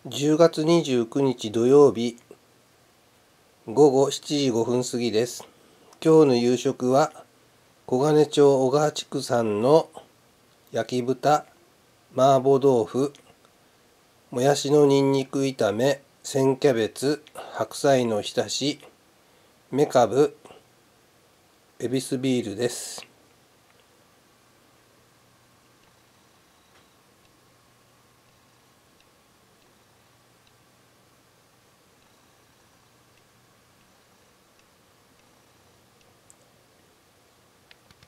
10月29日土曜日午後7時5分過ぎです。今日の夕食は小金町小川地区産の焼き豚、麻婆豆腐、もやしのにんにく炒め、千キャベツ、白菜の浸し、めかぶ、エビスビールです。